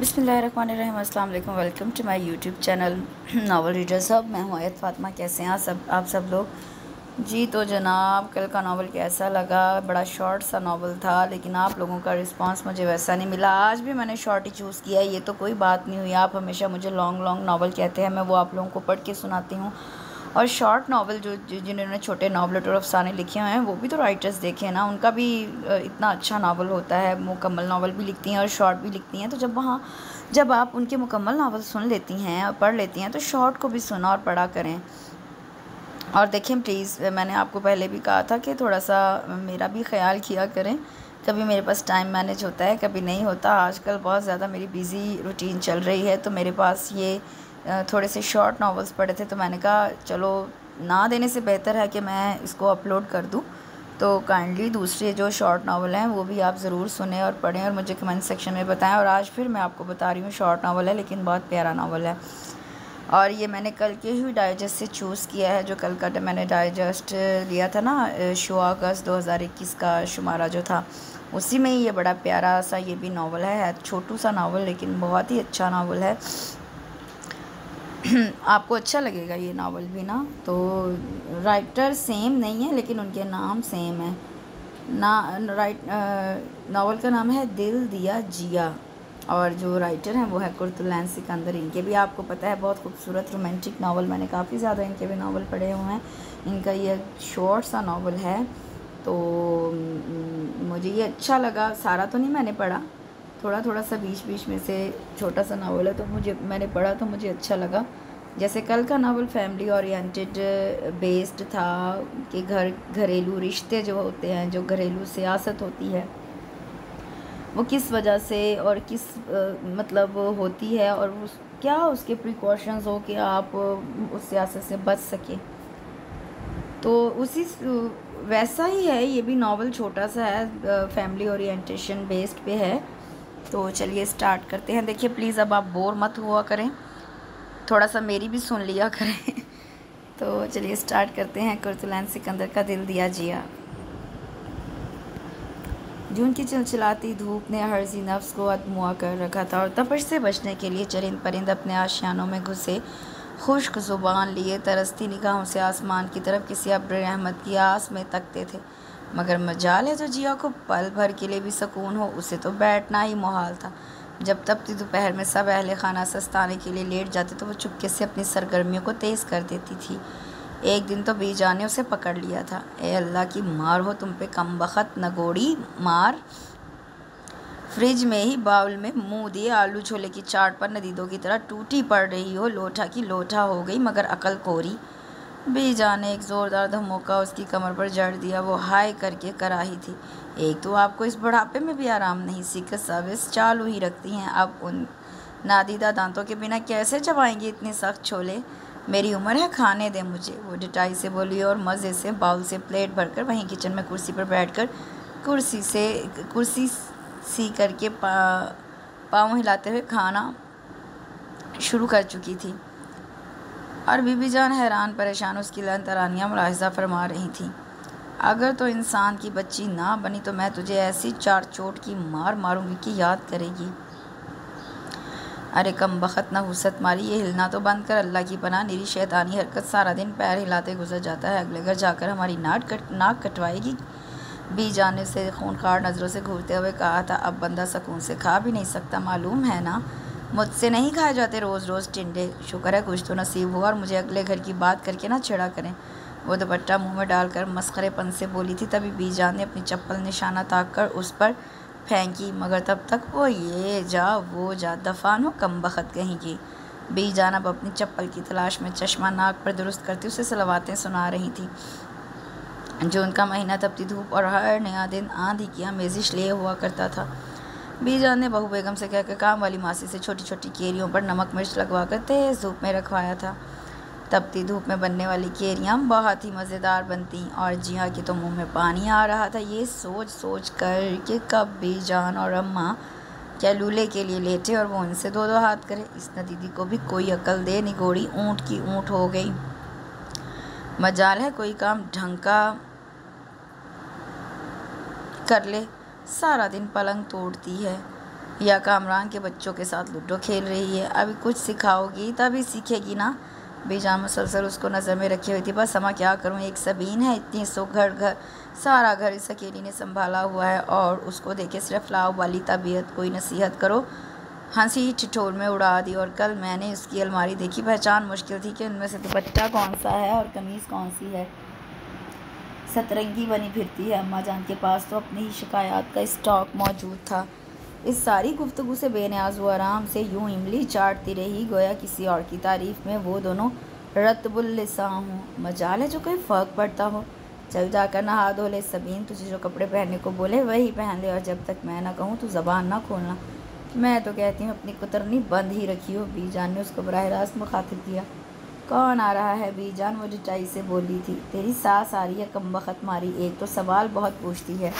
बिस्मिल्लाहिर्रहमानिर्रहीम, अस्सलाम वालेकुम। Welcome to my YouTube channel novel reader साहब। मैं हूँ आयत फ़ातिमा। कैसे हैं आप सब लोग जी। तो जनाब, कल का नावल कैसा लगा? बड़ा शॉर्ट सा नावल था, लेकिन आप लोगों का रिस्पांस मुझे वैसा नहीं मिला। आज भी मैंने शॉर्ट ही चूज़ किया, ये तो कोई बात नहीं हुई। आप हमेशा मुझे लॉन्ग लॉन्ग नावल कहते हैं, मैं वो आप लोगों को पढ़ के सुनाती हूँ। और शॉर्ट नावल जिन्होंने छोटे नावलेट और अफसाने लिखे हुए हैं, वो भी तो राइटर्स देखे हैं ना, उनका भी इतना अच्छा नावल होता है। मुकम्मल नावल भी लिखती हैं और शॉर्ट भी लिखती हैं। तो जब आप उनके मुकम्मल नावल सुन लेती हैं और पढ़ लेती हैं, तो शॉर्ट को भी सुना और पढ़ा करें। और देखें प्लीज़, मैंने आपको पहले भी कहा था कि थोड़ा सा मेरा भी ख्याल किया करें। कभी मेरे पास टाइम मैनेज होता है, कभी नहीं होता। आजकल बहुत ज़्यादा मेरी बिज़ी रूटीन चल रही है, तो मेरे पास ये थोड़े से शॉर्ट नावल्स पढ़े थे, तो मैंने कहा चलो ना देने से बेहतर है कि मैं इसको अपलोड कर दूं। तो काइंडली दूसरे जो शॉर्ट नावल हैं वो भी आप ज़रूर सुने और पढ़ें और मुझे कमेंट सेक्शन में बताएं। और आज फिर मैं आपको बता रही हूँ, शॉर्ट नावल है लेकिन बहुत प्यारा नावल है। और ये मैंने कल के ही डाइजेस्ट से चूज़ किया है। जो कल का मैंने डाइजेस्ट लिया था ना, शो अगस्त 2021 का शुमारा जो था, उसी में ही ये बड़ा प्यारा सा ये भी नावल है। छोटू सा नावल लेकिन बहुत ही अच्छा नावल है। आपको अच्छा लगेगा ये नावल भी ना। तो राइटर सेम नहीं है, लेकिन उनके नाम सेम है ना। नावल का नाम है दिल दिया जिया, और जो राइटर हैं वो है कुर्तुलैन सिकंदर। इनके भी आपको पता है बहुत खूबसूरत रोमांटिक नावल, मैंने काफ़ी ज़्यादा इनके भी नावल पढ़े हुए हैं। इनका ये शॉर्ट सा नावल है, तो मुझे ये अच्छा लगा। सारा तो नहीं मैंने पढ़ा, थोड़ा थोड़ा सा बीच बीच में से छोटा सा नावल है, तो मैंने पढ़ा तो मुझे अच्छा लगा। जैसे कल का नावल फैमिली ओरिएंटेड बेस्ड था कि घरेलू रिश्ते जो होते हैं, जो घरेलू सियासत होती है, वो किस वजह से और किस मतलब होती है, और क्या उसके प्रिकॉशंस हो कि आप उस सियासत से बच सके। तो उसी वैसा ही है ये भी नावल, छोटा सा है, फैमिली ओरिएंटेशन बेस्ड पे है। तो चलिए स्टार्ट करते हैं। देखिए प्लीज़, अब आप बोर मत हुआ करें, थोड़ा सा मेरी भी सुन लिया करें। तो चलिए स्टार्ट करते हैं। कुर्तुलैन सिकंदर का दिल दिया जिया। जून की चिलचिलाती धूप ने हर्जी नफ्स को अधमुआ कर रखा था, और तपश से बचने के लिए चरिंद परिंद अपने आशियानों में घुसे, खुश्क ज़ुबान लिए तरसती निगाहों से आसमान की तरफ किसी अब्र रहमत की आस में तकते थे। मगर मजाल है जो जिया को पल भर के लिए भी सुकून हो, उसे तो बैठना ही मुहाल था। जब तपती दोपहर में सब अहले खाना सस्ताने के लिए लेट जाते, तो वो चुपके से अपनी सरगर्मियों को तेज़ कर देती थी। एक दिन तो बीजान ने उसे पकड़ लिया था। ए अल्लाह की मार हो तुम पे, कमबख्त नगोड़ी मार। फ्रिज में ही बाउल में मुंह दिए आलू छोले की चाट पर नदीदों की तरह टूटी पड़ रही हो, लोटा की लोटा हो गई मगर अकल कोरी। बीजान ने एक ज़ोरदार धमोका उसकी कमर पर जड़ दिया। वो हाय करके कराही थी। एक तो आपको इस बुढ़ापे में भी आराम नहीं, सीक्रेट सर्विस चालू ही रखती हैं। अब उन नादीदा दांतों के बिना कैसे चबाएंगी इतने सख्त छोले? मेरी उम्र है, खाने दे मुझे, वो डिटाई से बोली, और मज़े से बाउल से प्लेट भरकर वहीं किचन में कुर्सी पर बैठकर कुर्सी सी करके पाँव हिलाते हुए खाना शुरू कर चुकी थी। और बीबी जान हैरान परेशान उसकी लन तरानियाँ मुलाहिजा फरमा रही थी। अगर तो इंसान की बच्ची ना बनी तो मैं तुझे ऐसी चार चोट की मार मारूंगी कि याद करेगी। अरे कम बखत ना हुसत मारी, ये हिलना तो बंद कर, अल्लाह की पनाह। निरी शैतानी हरकत, सारा दिन पैर हिलाते गुजर जाता है, अगले घर जाकर हमारी नाक कटवाएगी। बीजान ने उसे खूनखार नज़रों से घूरते हुए कहा था। अब बंदा सुकून से खा भी नहीं सकता, मालूम है ना। मुझसे नहीं खाए जाते रोज़ रोज़ टिंडे। शुक्र है कुछ तो नसीब हुआ, और मुझे अगले घर की बात करके ना छेड़ा करें। वो दुपट्टा मुंह में डालकर मस्खरेपन से बोली थी। तभी बीजान ने अपनी चप्पल निशाना ताक कर उस पर फेंकी, मगर तब तक वो ये जा वो जा, दफान हो कमबख्त कहीं की। बीजान अब अपनी चप्पल की तलाश में चश्मा नाक पर दुरुस्त करती उसे सलवातें सुना रही थी। जून का महीना तपती धूप और हर नया दिन आंधी की आमेजिश लिए हुआ करता था। बीजान ने बहू बेगम से कहकर काम वाली मासी से छोटी छोटी केरियों पर नमक मिर्च लगवाकर तेज़ धूप में रखवाया था। तपती धूप में बनने वाली केरियाँ बहुत ही मज़ेदार बनती, और जिया के तो मुंह में पानी आ रहा था ये सोच सोच कर कि कब बीजान और अम्मा क्या लूले के लिए लेटे और वो उनसे दो दो हाथ करे। इस नदीदी को भी कोई अकल दे, निगोड़ी ऊँट की ऊँट हो गई। मजाल है कोई काम ढंग का कर ले, सारा दिन पलंग तोड़ती है। या कामरान के बच्चों के साथ लूडो खेल रही है। अभी कुछ सिखाओगी तभी सीखेगी ना। बीजान मुसलसल उसको नज़र में रखी हुई थी। बस अम्मा क्या करूँ, एक सबीन है, इतनी घर सारा घर इस अकेली ने संभाला हुआ है और उसको देखे सिर्फ लाव वाली तबीयत। कोई नसीहत करो। हंसी ठिठोर में उड़ा दी। और कल मैंने उसकी अलमारी देखी, पहचान मुश्किल थी कि उनमें से दुपट्टा कौन सा है और कमीज़ कौन सी है। सतरंगी बनी फिरती है। अम्मा जान के पास तो अपनी ही शिकायत का स्टॉक मौजूद था। इस सारी गुफ्तगू से बेनियाज वो आराम से यूं इमली चाटती रही, गोया किसी और की तारीफ में वो दोनों रतबुल लिसा हों। मजाल है जो कोई फ़र्क पड़ता हो। चल जाकर नहा धो ले सबीन, तुझे जो कपड़े पहनने को बोले वही पहन ले, और जब तक मैं ना कहूँ तो ज़बान ना खोलना। मैं तो कहती हूँ अपनी कुतरनी बंद ही रखी हो। बीजान ने उसको बराह रास्त मुखातिब किया। कौन आ रहा है बीजान, वो रिटाई से बोली थी। तेरी सास आ रही है कमबख्त मारी, एक तो सवाल बहुत पूछती है।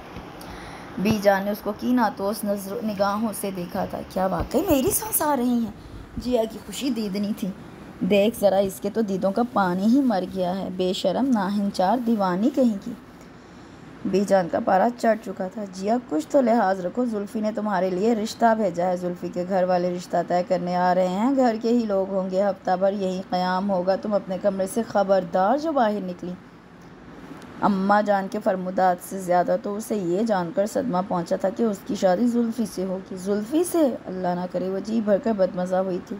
बीजान ने उसको कीनातोस निगाहों से देखा था। क्या वाकई मेरी सास आ रही हैं? जिया की खुशी दीदनी थी। देख ज़रा, इसके तो दीदों का पानी ही मर गया है। बेशरम, नाहिंचार, दीवानी कहीं की। बीजान का पारा चढ़ चुका था। जिया कुछ तो लिहाज रखो, जुल्फ़ी ने तुम्हारे लिए रिश्ता भेजा है। जुल्फ़ी के घर वाले रिश्ता तय करने आ रहे हैं। घर के ही लोग होंगे, हफ्ता भर यही क़याम होगा। तुम अपने कमरे से ख़बरदार जो बाहर निकली। अम्मा जान के फरमुदात से ज़्यादा तो उसे ये जानकर सदमा पहुंचा था कि उसकी शादी जुल्फ़ी से होगी। जुल्फ़ी से? अल्लाह ना करे। वो जी भरकर बदमज़ा हुई थी।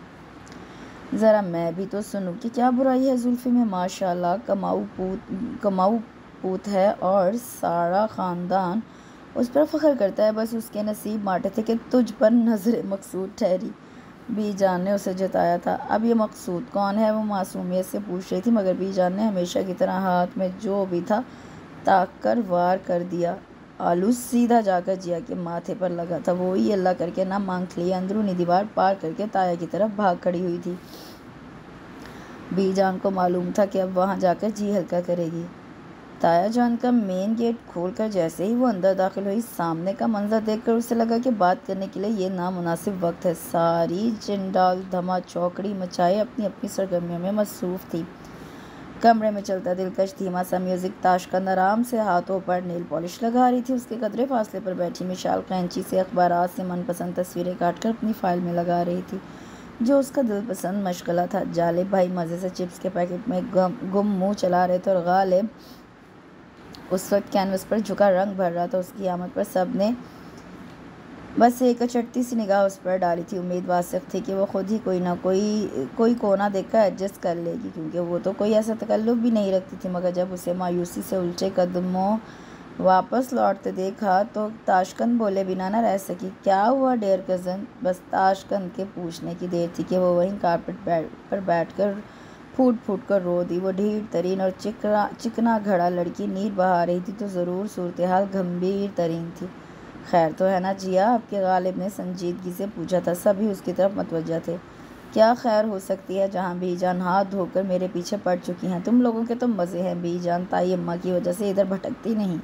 ज़रा मैं भी तो सुनूं कि क्या बुराई है जुल्फ़ी में। माशाल्लाह कमाऊ पूत है और सारा ख़ानदान उस पर फ़ख्र करता है। बस उसके नसीब माटे थे कि तुझ पर नज़र मकसूद ठहरी। बीजान ने उसे जताया था। अब ये मकसूद कौन है, वो मासूमियत से पूछ रही थी, मगर बीजान ने हमेशा की तरह हाथ में जो भी था ताक कर वार कर दिया। आलू सीधा जाकर जिया के माथे पर लगा था। वो ही अल्लाह करके ना मांग लिए अंदरूनी दीवार पार करके ताया की तरफ भाग खड़ी हुई थी। बीजान को मालूम था कि अब वहाँ जाकर जी हल्का करेगी। ताया जान का मेन गेट खोलकर जैसे ही वो अंदर दाखिल हुई, सामने का मंजर देखकर उसे लगा कि बात करने के लिए ये नामुनासिब वक्त है। सारी चिंडाल धमा चौकड़ी मचाए अपनी अपनी सरगर्मियों में मसरूफ़ थी। कमरे में चलता दिलकश धीमा सा म्यूज़िक। ताशकंद आराम से हाथों पर नेल पॉलिश लगा रही थी। उसके कदरे फासले पर बैठी मिशाल कैंची से अखबारात से मनपसंद तस्वीरें काटकर अपनी फ़ाइल में लगा रही थी, जो उसका दिलपसंद मशगला था। जालिब भाई मज़े से चिप्स के पैकेट में गुम मुँह चला रहे थे और गालिब उस वक्त कैनवस पर झुका रंग भर रहा था। उसकी आमद पर सब ने बस एक चटती सी निगाह उस पर डाली थी। उम्मीद वासिक थी कि वो खुद ही कोई ना कोई कोना देखकर एडजस्ट कर लेगी, क्योंकि वो तो कोई ऐसा तकल्लुफ़ भी नहीं रखती थी। मगर जब उसे मायूसी से उल्टे कदमों वापस लौटते देखा तो ताशकंद बोले बिना न रह सकी। क्या हुआ डियर कज़न? बस ताशकंद के पूछने की देर थी कि वो वहीं कारपेट पर बैठकर फूट फूट कर रो दी। वो ढीठ तरीन और चिकना घड़ा लड़की नीर बहा रही थी तो ज़रूर सूरत हाल गंभीर तरीन थी। खैर तो है ना जिया? आपके गालिब ने संजीदगी से पूछा था। सभी उसकी तरफ मतवज्जा थे। क्या खैर हो सकती है जहाँ बीजान हाथ धोकर मेरे पीछे पड़ चुकी हैं। तुम लोगों के तो मज़े हैं। बीजान ताई अम्मा की वजह से इधर भटकती नहीं,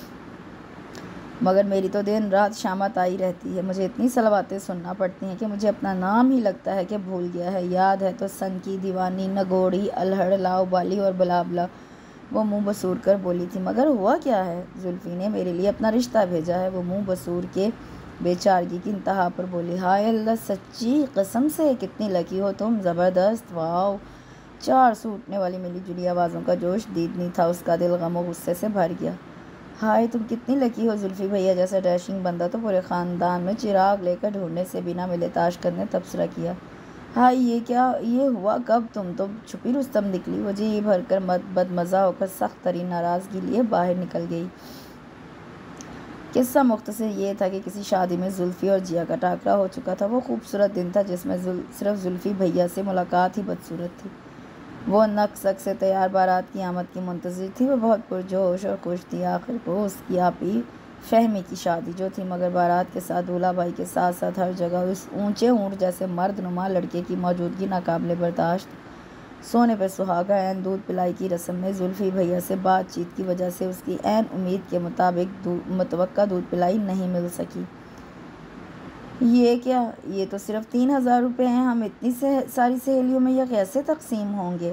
मगर मेरी तो दिन रात शामत आई रहती है। मुझे इतनी सलवातें सुनना पड़ती हैं कि मुझे अपना नाम ही लगता है कि भूल गया है। याद है तो सन की दीवानी, नगोड़ी, अल्हड़, लाव बाली और बलाबला। वो मुंह बसूर कर बोली थी। मगर हुआ क्या है? जुल्फ़ी ने मेरे लिए अपना रिश्ता भेजा है। वो मुंह बसूर के बेचारगी की इंतहा पर बोली। हाय अल्लाह, सच्ची कसम से? कितनी लकी हो तुम। ज़बरदस्त, वाओ। 4 सूटने वाली मिली जुली आवाज़ों का जोश दीदनी था। उसका दिल गम और गुस्से से भर गया। हाय तुम कितनी लकी हो। जुल्फ़ी भैया जैसा डैशिंग बंदा तो पूरे ख़ानदान में चिराग लेकर ढूंढने से बिना मिले। ताशकंद ने तबसरा किया। हाय ये हुआ कब? तुम तो छुपी रुस्तम निकली। वो जी भरकर बदमज़ा होकर सख्त तरीन नाराज़गी लिए बाहर निकल गई। किस्सा मुख्तसर ये था कि किसी शादी में जुल्फ़ी और जिया का टाकरा हो चुका था। वो खूबसूरत दिन था जिसमें सिर्फ जुल्फ़ी भैया से मुलाकात ही बदसूरत थी। वो नक से तैयार बारात की आमद की मुंतज़िर थी। वो बहुत पुरजोश और खुश थी। आखिर को उसकी आपी फ़हमी की शादी जो थी, मगर बारात के साथ दूल्हा भाई के साथ साथ हर जगह उस ऊंचे ऊँट जैसे मर्दनुमा लड़के की मौजूदगी नाकाबिले बर्दाश्त। सोने पर सुहागा ऐन दूध पिलाई की रस्म में जुल्फ़ी भैया से बातचीत की वजह से उसकी ऐन उम्मीद के मुताबिक मुतवक्का दूध पिलाई नहीं मिल सकी। ये क्या? ये तो सिर्फ 3000 रुपये हैं। हम इतनी सारी सहेलियों में यह कैसे तकसीम होंगे?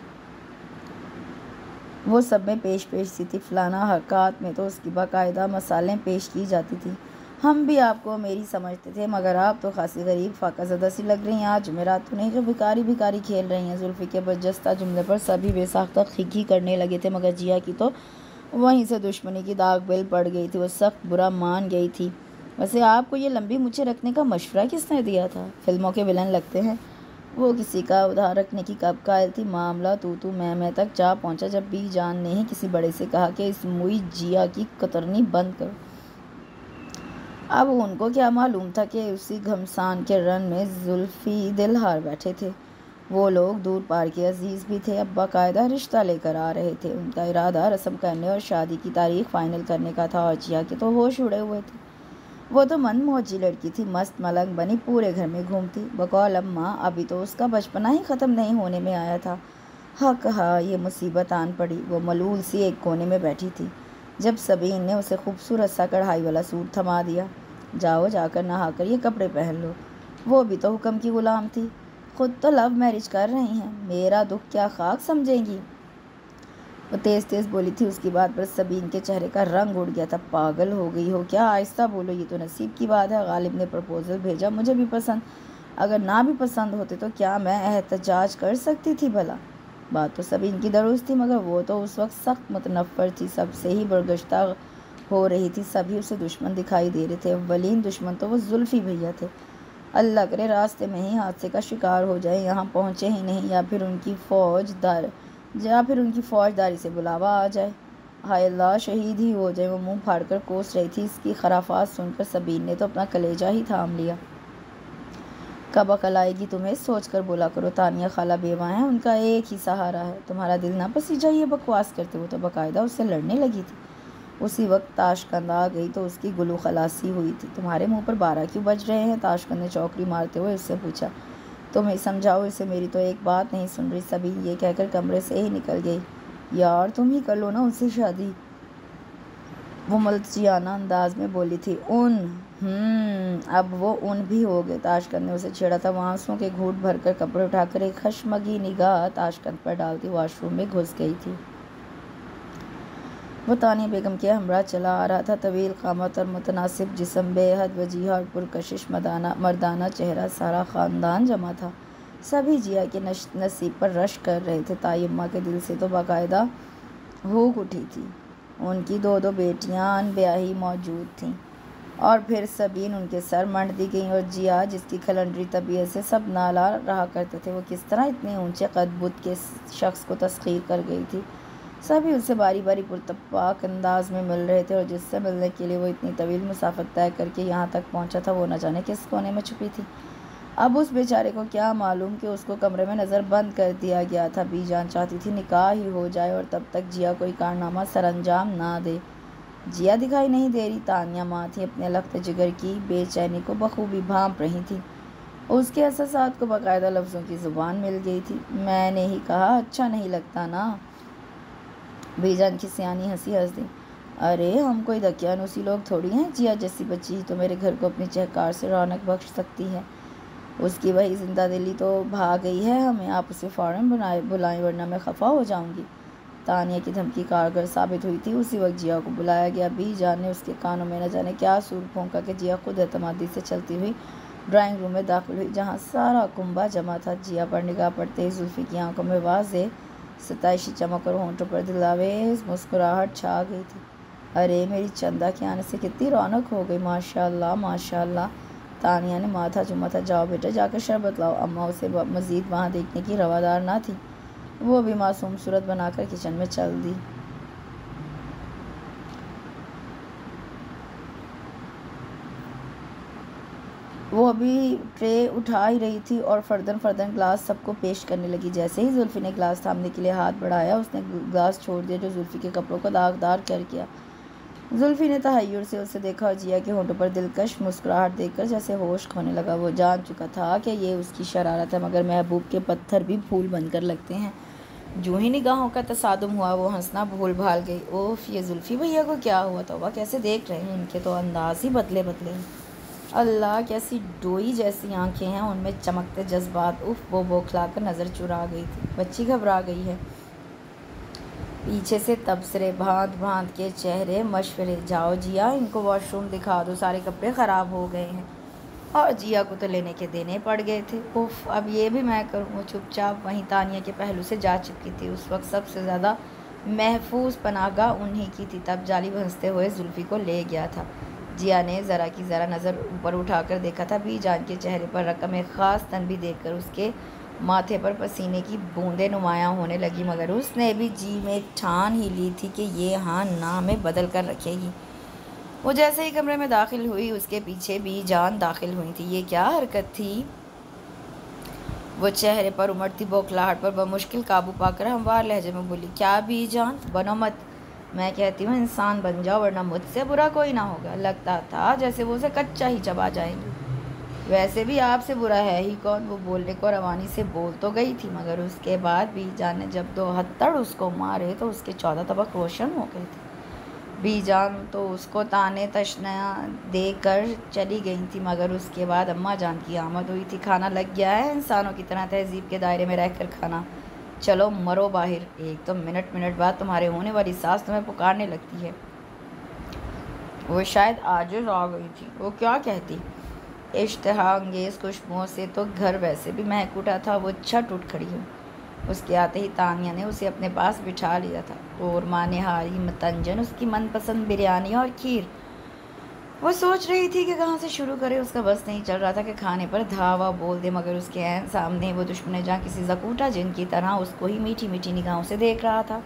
वो सब में पेश सी थी। फलाना हरकत में तो उसकी बाकायदा मसालें पेश की जाती थी। हम भी आपको मेरी समझते थे, मगर आप तो खासी गरीब फाकाज़दा सी लग रही हैं। आज जुमेरात तो नहीं जो भिखारी भिखारी खेल रही हैं। जुल्फ़ी के बरजस्ता जुमले पर सभी बेसाख्ता खिखी करने लगे थे, मगर जिया की तो वहीं से दुश्मनी की दाग बेल पड़ गई थी। वो सख्त बुरा मान गई थी। वैसे आपको ये लंबी मूछें रखने का मशवरा किसने दिया था? फिल्मों के विलन लगते हैं। वो किसी का उधार रखने की कब कायल थी। मामला तू मैं तक जा पहुंचा जब बीजान ने ही किसी बड़े से कहा कि इस मुई जिया की कतरनी बंद करो। अब उनको क्या मालूम था कि उसी घमसान के रन में जुल्फ़ी दिल हार बैठे थे। वो लोग दूर पार के अजीज़ भी थे, अब बाकायदा रिश्ता लेकर आ रहे थे। उनका इरादा रस्म करने और शादी की तारीख फाइनल करने का था, और जिया के तो होश उड़े हुए थे। वो तो मन मौजी लड़की थी, मस्त मलंग बनी पूरे घर में घूमती। बकौल अम्मा अभी तो उसका बचपना ही ख़त्म नहीं होने में आया था। हक हाँ, ये मुसीबत आन पड़ी। वो मलूल सी एक कोने में बैठी थी जब सबीन ने उसे खूबसूरत सा कढ़ाई वाला सूट थमा दिया। जाओ जाकर नहा कर ये कपड़े पहन लो। वो भी तो हुक्म की गुलाम थी। खुद तो लव मैरिज कर रही हैं, मेरा दुख क्या खाक समझेंगी? वो तेज़ तेज़ बोली थी। उसकी बात पर सबीन के चेहरे का रंग उड़ गया था। पागल हो गई हो क्या? आहिस्ता बोलो, ये तो नसीब की बात है। गालिब ने प्रपोज़ल भेजा, मुझे भी पसंद। अगर ना भी पसंद होते तो क्या मैं एहतजाज कर सकती थी भला? बात तो सबीन की दुरुस्त थी, मगर वो तो उस वक्त सख्त मुतनफ़्फ़र थी, सबसे ही बरगश्ता हो रही थी। सभी उसे दुश्मन दिखाई दे रहे थे। अव्वलीन दुश्मन तो वो जुल्फ़ी भैया थे। अल्लाह करे रास्ते में ही हादसे का शिकार हो जाए, यहाँ पहुँचे ही नहीं, या फिर उनकी फ़ौजदारी से बुलावा आ जाए। हाय अल्लाह, शहीद ही हो जाए। वो मुंह फाड़कर कोस रही थी। इसकी खराफात सुनकर सबीन ने तो अपना कलेजा ही थाम लिया। कब अकल आएगी तुम्हें? सोच कर बोला करो। तानिया खाला बेवा हैं, उनका एक ही सहारा है। तुम्हारा दिल ना पसीजा ये बकवास करते। वो तो बाकायदा उससे लड़ने लगी थी। उसी वक्त ताशकंद आ गई तो उसकी गुलू खलासी हुई थी। तुम्हारे मुंह पर 12 क्यों बज रहे हैं? ताशकंद ने चौकड़ी मारते हुए उससे पूछा। तुम्हें समझाओ इसे, मेरी तो एक बात नहीं सुन रही। सभी ये कहकर कमरे से ही निकल गई। यार तुम ही कर लो ना उससे शादी, वो मलचियाना अंदाज में बोली थी। अब वो उन भी हो गए। ताशकंद ने उसे छेड़ा था। वहाँ आंसुओं के घूंट भरकर कपड़े उठाकर एक खशमगी निगाह ताशकंद पर डालती वॉशरूम में घुस गई थी। वो तानिया बेगम के हमरा चला आ रहा था। तवील कामत और मुतनासिब जिस्म, बेहद वजीहा और पुरकशिश मर्दाना चेहरा, सारा ख़ानदान जमा था। सभी जिया के नसीब पर रश कर रहे थे। तायम्मा के दिल से तो बाकायदा भूख उठी थी। उनकी दो बेटियां अनब्याही मौजूद थीं, और फिर सबीन उनके सर मंड दी गई। और जिया, जिसकी खलंडरी तबीयत से सब नाला रहा करते थे, वो किस तरह इतने ऊंचे कद-बुद के शख्स को तस्खीर कर गई थी। सभी उससे बारी बारी पुरतपाक अंदाज में मिल रहे थे, और जिससे मिलने के लिए वो इतनी तवील मुसाफत तय करके यहाँ तक पहुँचा था, वो न जाने किस कोने में छुपी थी। अब उस बेचारे को क्या मालूम कि उसको कमरे में नज़र बंद कर दिया गया था। बीजान चाहती थी निकाह ही हो जाए और तब तक जिया कोई कारनामा सरअंजाम ना दे। जिया दिखाई नहीं दे रही। तानिया माँ थी, अपने लख्त जिगर की बेचैनी को बखूबी भांप रही थी। उसके एहसासात को बाकायदा लफ्ज़ों की ज़ुबान मिल गई थी। मैंने ही कहा, अच्छा नहीं लगता ना? बीजान की सियानी हंसी हंस दी। अरे हम कोई दकियानूसी लोग थोड़ी हैं। जिया जैसी बच्ची ही तो मेरे घर को अपनी चहकार से रौनक बख्श सकती है। उसकी वही जिंदा दिली तो भाग गई है हमें। आप उसे फ़ौरन बुलाएं, वरना मैं खफा हो जाऊंगी। तानिया की धमकी कारगर साबित हुई थी। उसी वक्त जिया को बुलाया गया। बीजान ने उसके कानों में न जाने क्या सूर फूंका कि जिया खुद एतमादी से चलती हुई ड्राइंग रूम में दाखिल हुई, जहाँ सारा कुंबा जमा था। जिया पर निगाह पड़ते ही जुल्फ़ी की आंखों में वाज़े सताइशी चमक और होंठों पर दिलावेज मुस्कुराहट छा गई थी। अरे मेरी चंदा के आने से कितनी रौनक हो गई, माशाअल्लाह माशाअल्लाह। तानिया ने माथा चूमा था। जाओ बेटा, जाकर शरबत लाओ। अम्मा उसे मज़ीद वहाँ देखने की रवादार ना थी। वो भी मासूम सूरत बनाकर किचन में चल दी। वो अभी ट्रे उठा ही रही थी और फर्दन ग्लास सबको पेश करने लगी। जैसे ही जुल्फ़ी ने ग्लास थामने के लिए हाथ बढ़ाया, उसने ग्लास छोड़ दिया, जो जुल्फ़ी के कपड़ों को दागदार कर किया। जुल्फ़ी ने तहय्युर से उसे देखा और जिया के होंठों पर दिलकश मुस्कुराहट देखकर जैसे होश खोने लगा। वो जान चुका था कि ये उसकी शरारत है, मगर महबूब के पत्थर भी फूल बनकर लगते हैं। जो ही निगाहों का तसादुम हुआ, वो हंसना भूल भाल गई। ओफ, ये जुल्फ़ी भैया को क्या हुआ? तौबा, कैसे देख रहे हैं? उनके तो अंदाज ही बदले हैं। अल्लाह, कैसी डोई जैसी आंखें हैं, उनमें चमकते जज्बात। उफ, वो बौखलाकर नज़र चुरा गई थी। बच्ची घबरा गई है। पीछे से तबसरे, भांत भांत के चेहरे, मशवरे, जाओ जिया इनको वॉशरूम दिखा दो, सारे कपड़े ख़राब हो गए हैं। और जिया को तो लेने के देने पड़ गए थे। उफ, अब ये भी मैं करूँ। वो चुपचाप वहीं तानिया के पहलू से जा चुकी थी। उस वक्त सबसे ज़्यादा महफूज पनाहगाह उन्हीं की थी। तब जाली भंसते हुए जुल्फ़ी को ले गया था। जिया ने ज़रा की ज़रा नज़र ऊपर उठाकर देखा था। बीजान के चेहरे पर रकम एक ख़ास तनबी देखकर उसके माथे पर पसीने की बूंदें नुमायाँ होने लगी, मगर उसने भी जी में एक ठान ही ली थी कि ये हाँ ना में बदल कर रखेगी। वो जैसे ही कमरे में दाखिल हुई, उसके पीछे भी जान दाखिल हुई थी। ये क्या हरकत थी? वो चेहरे पर उमड़ती बौखलाहट पर बमुश्किल काबू पाकर हमवार लहजे में बोली, क्या भी जान, बनो मत। मैं कहती हूँ इंसान बन जाओ, वरना मुझसे बुरा कोई ना होगा। लगता था जैसे वो उसे कच्चा ही चबा जाएंगे। वैसे भी आपसे बुरा है ही कौन? वो बोलने को रवानी से बोल तो गई थी, मगर उसके बाद भी जान ने जब 2 हथड़ उसको मारे तो उसके 14 तबक रोशन हो गए थे। बीजान तो उसको ताने तशना देकर चली गई थी, मगर उसके बाद अम्मा जान की आमद हुई थी। खाना लग गया है, इंसानों की तरह तहजीब के दायरे में रहकर खाना। चलो मरो बाहर। एक तो मिनट मिनट बाद तुम्हारे होने वाली सास तुम्हें पुकारने लगती है। वो शायद आजिज़ आ गई थी। वो क्या कहती? इश्तहा अंगेज़ खुशबुओं से तो घर वैसे भी महक उठा था। वो छट उठ खड़ी हुई। उसके आते ही तानिया ने उसे अपने पास बिठा लिया था। कोरमा, निहारी, मतंजन, उसकी मनपसंद बिरयानी और खीर। वो सोच रही थी कि कहाँ से शुरू करे। उसका बस नहीं चल रहा था कि खाने पर धावा बोल दे, मगर उसके ऐन सामने वो दुश्मन जहाँ किसी ज़कूटा जिन की तरह उसको ही मीठी मीठी निगाहों से देख रहा था।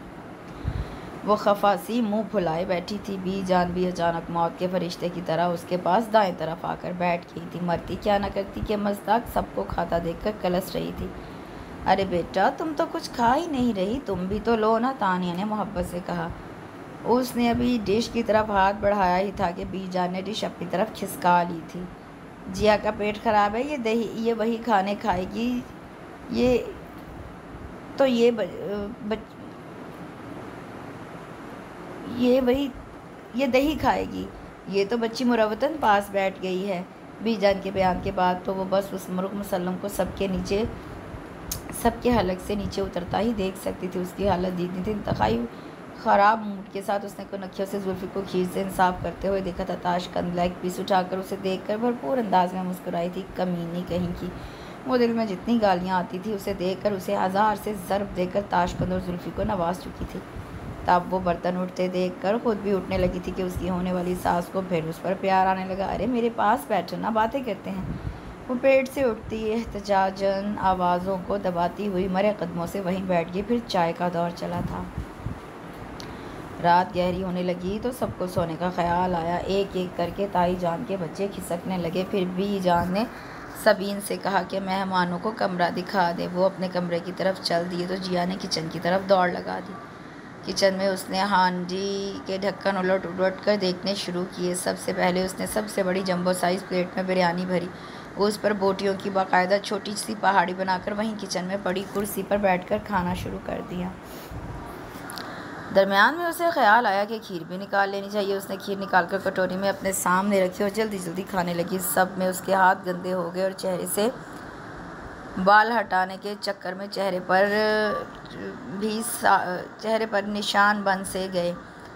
वो खफासी मुंह फुलाए बैठी थी। बीजान भी अचानक मौत के फरिश्ते की तरह उसके पास दाएं तरफ आकर बैठ गई थी। मरती क्या न करती कि मज़दाक सबको खाता देखकर कलस रही थी। अरे बेटा, तुम तो कुछ खा ही नहीं रही, तुम भी तो लो ना, तानिया ने मोहब्बत से कहा। उसने अभी डिश की तरफ हाथ बढ़ाया ही था कि बीजान ने डिश अपनी तरफ खिसका ली थी। जिया का पेट खराब है, ये वही खाने खाएगी। ये तो ये दही खाएगी। ये तो बच्ची मुरवतन पास बैठ गई है। बीजान के बयान के बाद तो वो बस उस मुर्ग मुसल्लम को सबके हलक से नीचे उतरता ही देख सकती थी। उसकी हालत देखनी थी। इंतहाई ख़राब मूड के साथ उसने कुनखियों से जुल्फ़ी को खीर से इंसाफ करते हुए देखा था। ताशकंद लेग पीस उठाकर उसे देखकर भरपूर अंदाज में मुस्कुराई थी। कमीनी कहीं की। वो दिल में जितनी गालियाँ आती थी उसे देखकर उसे 1000 से ज़रब देकर ताशकंद और जुल्फ़ी को नवाज चुकी थी। तब वो बर्तन उठते देखकर खुद भी उठने लगी थी कि उसकी होने वाली सास को फिर उस पर प्यार आने लगा। अरे मेरे पास बैठो ना, बातें करते हैं। वो पेट से उठती एहतजाजन आवाज़ों को दबाती हुई मरे कदमों से वहीं बैठ गई। फिर चाय का दौर चला था। रात गहरी होने लगी तो सबको सोने का ख्याल आया। एक एक करके ताई जान के बच्चे खिसकने लगे। फिर भी जान ने सबीन से कहा कि मेहमानों को कमरा दिखा दे। वो अपने कमरे की तरफ चल दिए तो जिया ने किचन की तरफ दौड़ लगा दी। किचन में उसने हांडी के ढक्कन उलट उलट कर देखने शुरू किए। सबसे पहले उसने सबसे बड़ी जंबो साइज़ प्लेट में बिरयानी भरी। उस पर बोटियों की बाकायदा छोटी सी पहाड़ी बनाकर वहीं किचन में पड़ी कुर्सी पर बैठकर खाना शुरू कर दिया। दरमियान में उसे ख्याल आया कि खीर भी निकाल लेनी चाहिए। उसने खीर निकालकर कटोरी में अपने सामने रखी और जल्दी जल्दी खाने लगी। सब में उसके हाथ गंदे हो गए और चेहरे से बाल हटाने के चक्कर में चेहरे पर निशान बन से गए।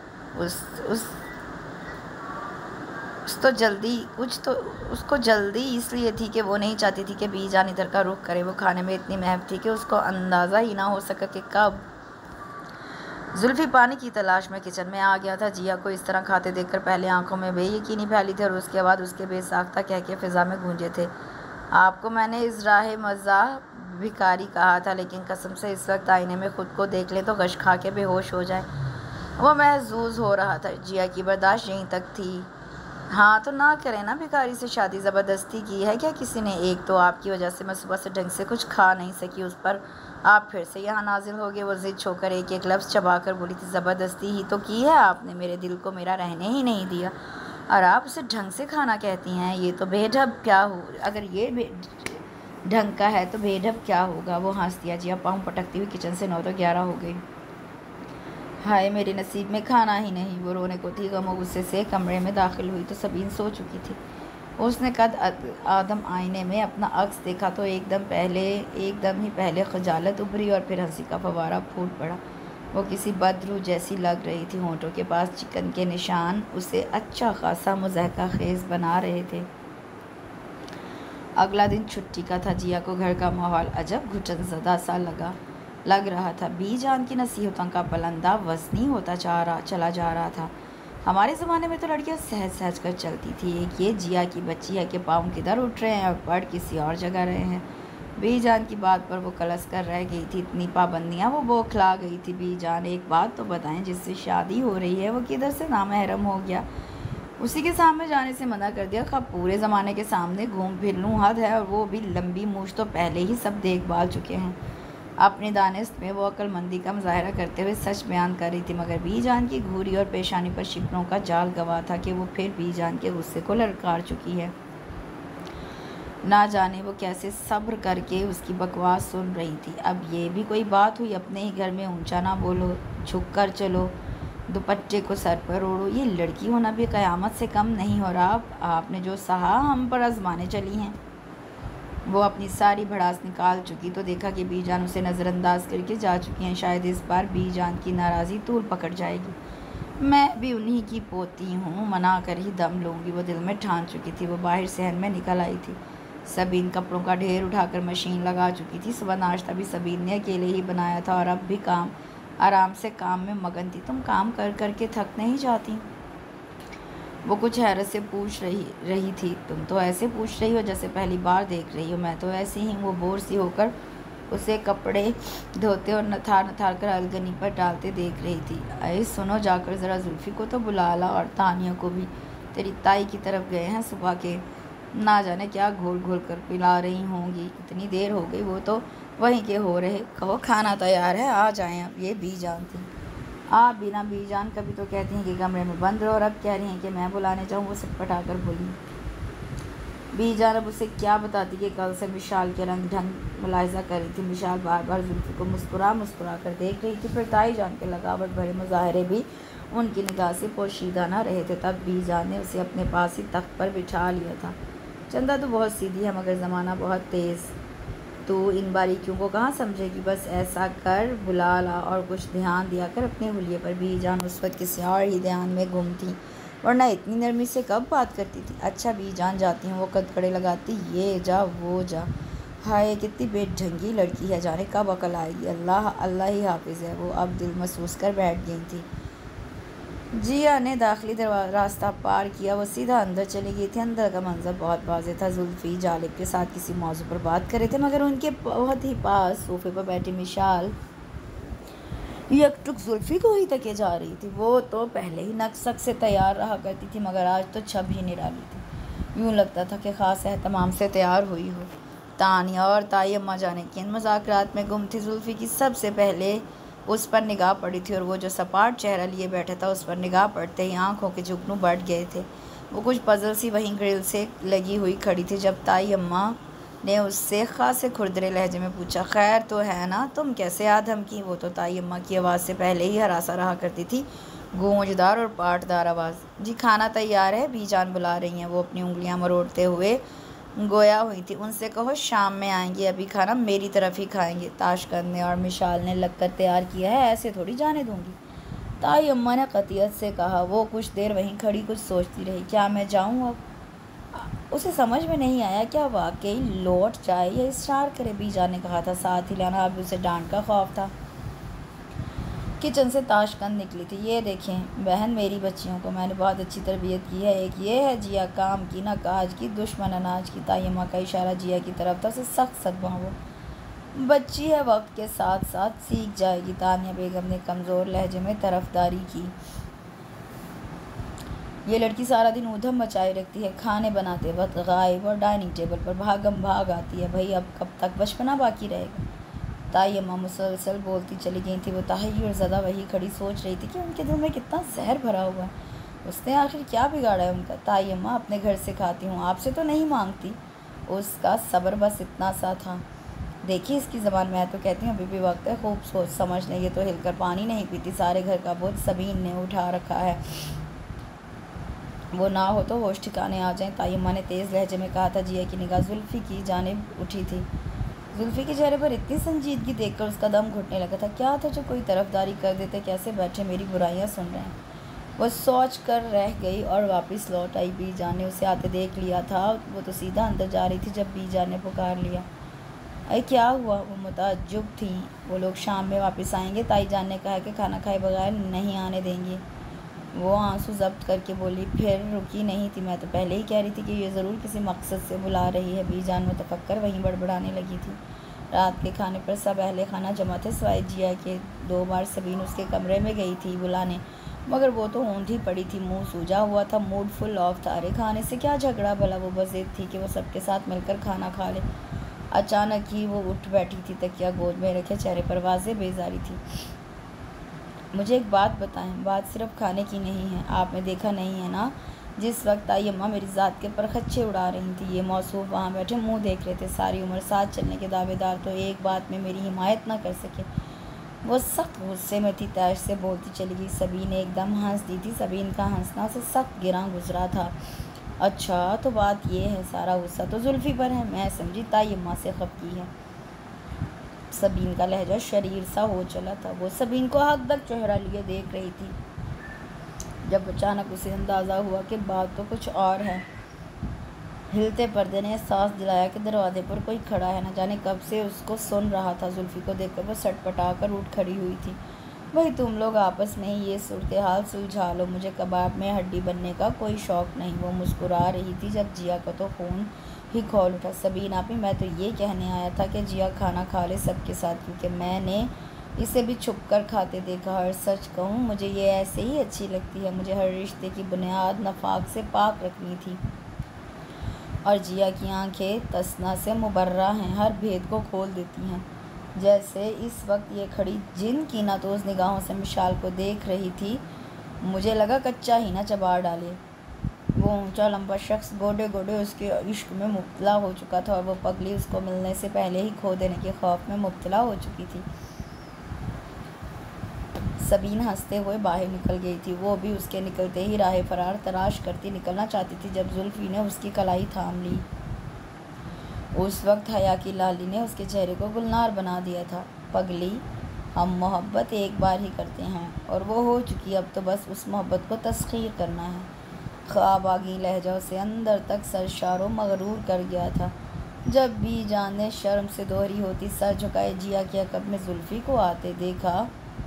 उसको जल्दी इसलिए थी कि वो नहीं चाहती थी कि बीजान इधर का रुख करे। वो खाने में इतनी महव थी कि उसको अंदाज़ा ही ना हो सका कि कब जुल्फ़ी पानी की तलाश में किचन में आ गया था। जिया को इस तरह खाते देखकर पहले आंखों में बेयकीनी फैली थी और उसके बाद उसके बेसाख्ता कह के फ़िज़ा में गूंजे थे। आपको मैंने इस राह मज़ा भिखारी कहा था, लेकिन कसम से इस वक्त आईने में ख़ुद को देख ले तो गश खा के बेहोश हो जाए। वो महजूज़ हो रहा था। जिया की बर्दाश्त यहीं तक थी। हाँ तो ना करें ना, भिखारी से शादी ज़बरदस्ती की है क्या किसी ने? एक तो आपकी वजह से मैं सुबह से ढंग से कुछ खा नहीं सकी, उस पर आप फिर से यहाँ नाजिल हो गए। वो ज़िद छोकर एक एक लफ्ज़ चबा कर बोली थी, ज़बरदस्ती ही तो की है आपने, मेरे दिल को मेरा रहने ही नहीं दिया और आप उसे ढंग से खाना कहती हैं। ये तो बेढब क्या हो, अगर ये ढंग का है तो बेढब क्या होगा? वो हंस दिया। जिया पाँव पटकती हुई किचन से 9 तो 11 हो गई। हाय मेरे नसीब में खाना ही नहीं। वो रोने को थी। गम और गुस्से से कमरे में दाखिल हुई तो सबीन सो चुकी थी। उसने कद आदम आईने में अपना अक्स देखा तो एकदम ही पहले खजालत उभरी और फिर हंसी का फवारा फूट पड़ा। वो किसी बदरू जैसी लग रही थी। होंठों के पास चिकन के निशान उसे अच्छा खासा मुज़हका खेज बना रहे थे। अगला दिन छुट्टी का था। जिया को घर का माहौल अजब घुटनज़दा सा लग रहा था। बीजान की नसीहतों का पलंदा वज़नी होता चला जा रहा था। हमारे ज़माने में तो लड़कियां सहज सहज कर चलती थी। एक ये जिया की बच्ची है कि पाँव किधर उठ रहे हैं और पढ़ किसी और जगह रहे हैं। बीजान की बात पर वो कलस कर रह गई थी। इतनी पाबंदियाँ वो बौखला गई थी। बीजान, एक बात तो बताएं, जिससे शादी हो रही है वो किधर से नामहरम हो गया? उसी के सामने जाने से मना कर दिया। खब पूरे ज़माने के सामने घूम फिर लूँ, हद है। और वो भी लंबी मूछ तो पहले ही सब देख भाल चुके हैं। अपनी दानिश में वो अक्लमंदी का मुजाहरा करते हुए सच बयान कर रही थी, मगर बीजान की घूरी और पेशानी पर शिकनों का जाल गवाह था कि वो फिर बीजान के गुस्से को ललकार चुकी है। ना जाने वो कैसे सब्र करके उसकी बकवास सुन रही थी। अब ये भी कोई बात हुई? अपने ही घर में ऊंचा ना बोलो, झुक कर चलो, दुपट्टे को सर पर ओढ़ो। ये लड़की होना भी क़यामत से कम नहीं हो रहा। आपने जो सहा हम पर आजमाने चली हैं। वो अपनी सारी भड़ास निकाल चुकी तो देखा कि बीजान उसे नज़रअंदाज करके जा चुकी हैं। शायद इस बार बीजान की नाराज़ी तूल पकड़ जाएगी। मैं भी उन्हीं की पोती हूँ, मना कर ही दम लूँगी, वो दिल में ठान चुकी थी। वो बाहर सहन में निकल आई थी। सबीन कपड़ों का ढेर उठाकर मशीन लगा चुकी थी। सुबह नाश्ता भी सबीन ने अकेले ही बनाया था और अब भी आराम से काम में मगन थी। तुम काम कर कर के थक नहीं जाती? वो कुछ हैरत से पूछ रही थी। तुम तो ऐसे पूछ रही हो जैसे पहली बार देख रही हो। मैं तो ऐसे ही। वो बोर सी होकर उसे कपड़े धोते और नथार कर अलगनी पर डालते देख रही थी। अरे सुनो, जाकर ज़रा जुल्फ़ी को तो बुला ला, और तानिया को भी। तेरी ताई की तरफ गए हैं सुबह के, ना जाने क्या घोल घोल कर पिला रही होंगी। इतनी देर हो गई, वो तो वहीं के हो रहे। कहो खाना तैयार है, आ जाएं अब। ये बीजान थी। आप बिना बीजान कभी तो कहती हैं कि कमरे में बंद रहो, और अब कह रही हैं कि मैं बुलाने जाऊँ। वो सिटपटा कर बोली। बीजान अब उसे क्या बताती कि कल से विशाल के रंग ढंग मुलाहिजा कर रही थी। विशाल बार बार जुल्फ़ी को मुस्कुरा कर देख रही थी। फिर ताई जान के लगावट भरे मुजाहरे भी उनकी निगाह से पोशीदा न रहे थे। तब बीजान ने उसे अपने पास ही तख्त पर बिठा लिया था। चंदा तो बहुत सीधी है, मगर ज़माना बहुत तेज़। तो इन बारीकियों को कहाँ समझेगी? बस ऐसा कर, बुला ला और कुछ ध्यान दिया कर अपने हुलिये पर। बीजान उस वक्त किसी और ही ध्यान में गुम थी, वरना इतनी नरमी से कब बात करती थी। अच्छा बीजान, जाती हूँ। वो कदकड़े लगाती, ये जा वो जा। हाय कितनी बेढंगी लड़की है, जाने कब अकल आएगी। अल्लाह अल्लाह ही हाफिज़ है। वो अब दिल महसूस कर बैठ गई थी। जिया ने दाखिली रास्ता पार किया। वो सीधा अंदर चली गई थी। अंदर का मंजर बहुत वाज़ेह था। जुल्फ़ी जालिब के साथ किसी मौजू पर बात कर रहे थे, मगर उनके बहुत ही पास सोफे पर बैठी मिशाल यकटुक जुल्फ़ी को ही तके जा रही थी। वो तो पहले ही नक्सक से तैयार रहा करती थी, मगर आज तो छब ही निराली थी। यूँ लगता था कि ख़ास एहतमाम से तैयार हुई हो। तानिया और ताई अम्मा जाने किन मुज़ाकरात में गुम थी। जुल्फ़ी की सबसे पहले उस पर निगाह पड़ी थी, और वो जो सपाट चेहरा लिए बैठा था उस पर निगाह पड़ते ही आंखों के जुगनू बढ़ गए थे। वो कुछ पजल सी वहीं ग्रिल से लगी हुई खड़ी थी। जब ताई अम्मा ने उससे खासे खुरदरे लहजे में पूछा, खैर तो है ना, तुम कैसे आधम की? वो तो ताई अम्मा की आवाज़ से पहले ही हरासा रहा करती थी, गूंजदार और पाटदार आवाज़। जी खाना तैयार है, बीजान बुला रही हैं। वो अपनी उंगलियां मरोड़ते हुए गोया हुई थी। उनसे कहो शाम में आएंगी, अभी खाना मेरी तरफ ही खाएंगे। ताशकंद ने और मिशाल ने लगकर तैयार किया है, ऐसे थोड़ी जाने दूंगी, ताई अम्मा ने कतियत से कहा। वो कुछ देर वहीं खड़ी कुछ सोचती रही। क्या मैं जाऊं अब? उसे समझ में नहीं आया क्या वाकई लौट जाए या इस्रार करे। बीजा ने कहा था साथ ही लाना, अब उसे डांट का खौफ था। किचन से ताशकंद निकली थी। ये देखें बहन, मेरी बच्चियों को मैंने बहुत अच्छी तरबियत की है। एक ये है जिया, काम की ना काज की, दुश्मन अनाज की। ताई अम्मा का इशारा जिया की तरफ था। उसे सख्त सदमा हुआ। बच्ची है, वक्त के साथ साथ सीख जाएगी। तानिया बेगम ने कमज़ोर लहजे में तरफदारी की। ये लड़की सारा दिन ऊधम मचाए रखती है, खाने बनाते वक्त गायब और डाइनिंग टेबल पर भागम भाग आती है। भाई अब कब तक बचपना बाकी रहेगा? ताई अम्मा मुसलसल बोलती चली गई थी। वो तहय्युर ज़दा वही खड़ी सोच रही थी कि उनके दिल में कितना जहर भरा हुआ है। उसने आखिर क्या बिगाड़ा है उनका? ताई अम्मा अपने घर से खाती हूँ, आपसे तो नहीं मांगती। उसका सब्र बस इतना सा था। देखिए इसकी ज़बान, मैं तो कहती हूँ अभी भी वक्त है, खूब सोच समझ लें। ये तो हिलकर पानी नहीं पीती। सारे घर का बोझ सबीन ने उठा रखा है, वो ना हो तो होश ठिकाने आ जाएं। ताई अम्मा ने तेज़ लहजे में कहा था। जिया की निगाह जुल्फ़ी की जानिब उठी थी। जुल्फ़ी के चेहरे पर इतनी संजीदगी देखकर उसका दम घुटने लगा था। क्या था जो कोई तरफदारी कर देते, कैसे बैठे मेरी बुराइयां सुन रहे हैं। वो सोच कर रह गई और वापस लौट आई। बीजान ने उसे आते देख लिया था। वो तो सीधा अंदर जा रही थी जब बीजान ने पुकार लिया, अरे क्या हुआ। वो मुताज्जुब थी। वो लोग शाम में वापस आएंगे, ताई जान ने कहा कि खाना खाए बगैर नहीं आने देंगे। वो आंसू जब्त करके बोली, फिर रुकी नहीं थी, मैं तो पहले ही कह रही थी कि ये ज़रूर किसी मकसद से बुला रही है। बीजान मुतफक्कर वहीं बड़बड़ाने लगी थी। रात के खाने पर सब अहले खाना जमा थे सिवाय जिया के। 2 बार सबीन उसके कमरे में गई थी बुलाने, मगर वो तो ऊँधी पड़ी थी, मुंह सूजा हुआ था, मूड फुल ऑफ था। अरे खाने से क्या झगड़ा भला, वो बस जिद थी कि वो सबके साथ मिलकर खाना खा ले। अचानक ही वो उठ बैठी थी, तकिया गोद में रखे, चेहरे पर वाज़े बेजारी थी। मुझे एक बात बताएं, बात सिर्फ खाने की नहीं है। आपने देखा नहीं है ना जिस वक्त आई अम्मा मेरी ज़ात के परखच्चे उड़ा रही थी। ये मौसूफ वहाँ बैठे मुंह देख रहे थे। सारी उम्र साथ चलने के दावेदार तो एक बात में मेरी हिमायत ना कर सके। वो सख्त गुस्से में थी, तैश से बोलती चली गई। सबीन एकदम हंस दी थी। सबीन का हंसना उसे सख्त गिरा गुजरा था। अच्छा तो बात ये है, सारा गुस्सा तो जुल्फ़ी पर है। मैं समझी ताई अम्मा से खफकी है। सबीन का लहजा शरीर सा हो चला था। वो सबीन को हक तक चेहरा लिए देख रही थी जब अचानक उसे अंदाज़ा हुआ कि बात तो कुछ और है। हिलते पर्दे ने एहसास दिलाया कि दरवाजे पर कोई खड़ा है। न जाने कब से उसको सुन रहा था। जुल्फ़ी को देखकर वो सटपटा कर उठ खड़ी हुई थी। भाई तुम लोग आपस में ही ये सूरत हाल सुलझा लो, मुझे कबाब में हड्डी बनने का कोई शौक़ नहीं। वो मुस्कुरा रही थी जब जिया का तो खून ही खोल उठा। सबीन आपी, मैं तो ये कहने आया था कि जिया खाना खा ले सबके साथ, क्योंकि मैंने इसे भी छुप कर खाते देखा। और सच कहूँ मुझे ये ऐसे ही अच्छी लगती है। मुझे हर रिश्ते की बुनियाद नफाक से पाक रखनी थी। और जिया की आंखें तसना से मुबर्रा हैं, हर भेद को खोल देती हैं। जैसे इस वक्त ये खड़ी जिन की नातोज़ निगाहों से मिशाल को देख रही थी। मुझे लगा कच्चा ही ना चबा डाले। वो ऊंचा लंबा शख्स गोडे गोडे उसके इश्क में मुब्तला हो चुका था और वो पगली उसको मिलने से पहले ही खो देने के खौफ में मुब्तला हो चुकी थी। सबीन हंसते हुए बाहर निकल गई थी। वो भी उसके निकलते ही राह फरार तलाश करती निकलना चाहती थी जब जुल्फ़ी ने उसकी कलाई थाम ली। उस वक्त हया की लाली ने उसके चेहरे को गुलनार बना दिया था। पगली, हम मोहब्बत एक बार ही करते हैं और वो हो चुकी, अब तो बस उस मोहब्बत को तस्खीर करना है। ख्वाबागी लहजा से अंदर तक सरशारो मगरूर कर गया था। जब भी जान ने शर्म से दोहरी होती सर झुकाए जिया के अकब में जुल्फ़ी को आते देखा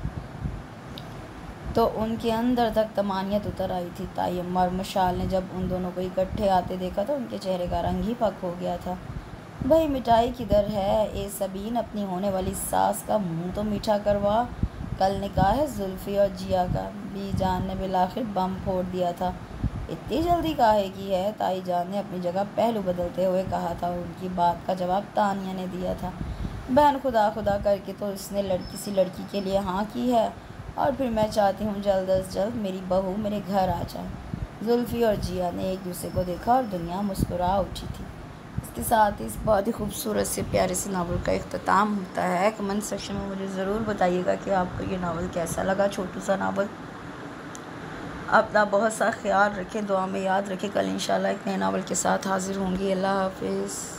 तो उनके अंदर तक तमानियत उतर आई थी। ताई अम्मा और मशाल ने जब उन दोनों को इकट्ठे आते देखा तो उनके चेहरे का रंग ही फक हो गया था। भाई मिठाई किधर है? ए सबीन, अपनी होने वाली सास का मुंह तो मीठा करवा। कल निकाह है जुल्फ़ी और जिया का। बीजान ने बिलाखिर बम फोड़ दिया था। इतनी जल्दी काहे की है? ताई जान ने अपनी जगह पहलू बदलते हुए कहा था। उनकी बात का जवाब तानिया ने दिया था। बहन, खुदा खुदा करके तो इसने किसी लड़की के लिए हाँ की है, और फिर मैं चाहती हूँ जल्द अज जल्द मेरी बहू मेरे घर आ जाए। जुल्फ़ी और जिया ने एक दूसरे को देखा और दुनिया मुस्कुरा उठी थी। इसके साथ ही इस बहुत ही खूबसूरत से प्यारे से नावल का इख्तिताम होता है। कमेंट सेक्शन में मुझे ज़रूर बताइएगा कि आपको ये नावल कैसा लगा। छोटू सा नावल। अपना बहुत सा ख्याल रखें, दुआ में याद रखें। कल इंशाल्लाह एक नए नावल के साथ हाज़िर होंगी। अल्लाह हाफ़िज़।